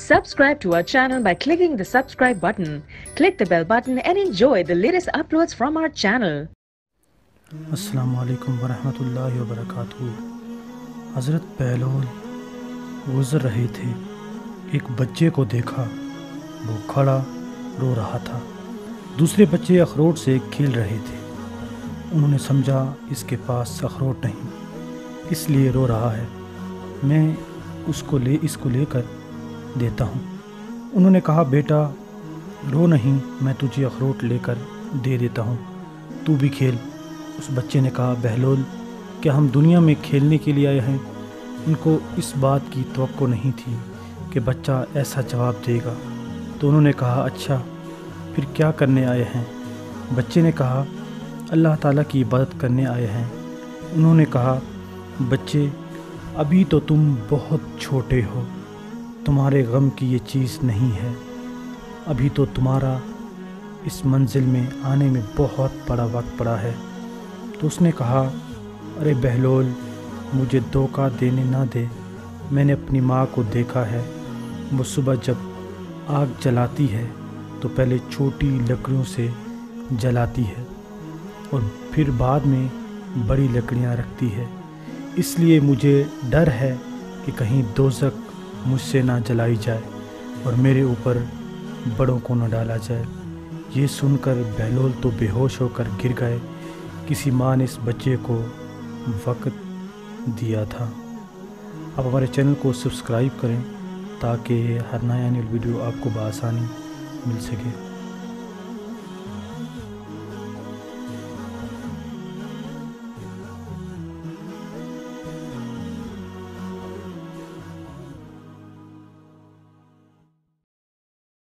Subscribe to our channel by clicking the subscribe button. Click the bell button and enjoy the latest uploads from our channel. السلام علیکم ورحمۃ اللہ وبرکاتہ۔ حضرت بہلول گزر رہے تھے، ایک بچے کو دیکھا، وہ کھڑا رو رہا تھا۔ دوسرے بچے اخروٹ سے کھیل رہے تھے، انہوں نے سمجھا اس کے پاس اخروٹ نہیں، اس لیے رو رہا ہے، میں اس کو لے کر دیتا ہوں۔ انہوں نے کہا بیٹا رو نہیں، میں تجھے اخروٹ لے کر دے دیتا ہوں، تو بھی کھیل۔ اس بچے نے کہا بہلول کیا ہم دنیا میں کھیلنے کے لیے آئے ہیں؟ ان کو اس بات کی توقع نہیں تھی کہ بچہ ایسا جواب دے گا، تو انہوں نے کہا اچھا پھر کیا کرنے آئے ہیں؟ بچے نے کہا اللہ تعالیٰ کی عبادت کرنے آئے ہیں۔ انہوں نے کہا بچے ابھی تو تم بہت چھوٹے ہو، تمہارے غم کی یہ چیز نہیں ہے، ابھی تو تمہارا اس منزل میں آنے میں بہت بڑا وقت پڑا ہے۔ تو اس نے کہا ارے بہلول مجھے دھوکہ دینے نہ دے، میں نے اپنی ماں کو دیکھا ہے، وہ صبح جب آگ جلاتی ہے تو پہلے چھوٹی لکڑیوں سے جلاتی ہے اور پھر بعد میں بڑی لکڑیاں رکھتی ہے، اس لیے مجھے ڈر ہے کہ کہیں دوزخ مجھ سے نہ جلائی جائے اور میرے اوپر بڑوں کو نہ ڈالا جائے۔ یہ سن کر بہلول تو بے ہوش ہو کر گر گئے۔ کسی ماں نے اس بچے کو وقت دیا تھا۔ آپ ہمارے چینل کو سبسکرائب کریں تاکہ ہر نیا ویڈیو آپ کو بآسانی مل سکے۔